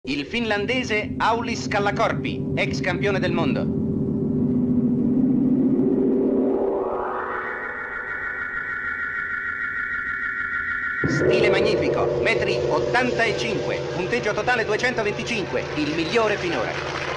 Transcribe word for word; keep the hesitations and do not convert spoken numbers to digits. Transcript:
Il finlandese Aulis Kallakorpi, ex campione del mondo. Stile magnifico, metri ottantacinque, punteggio totale duecentoventicinque, il migliore finora.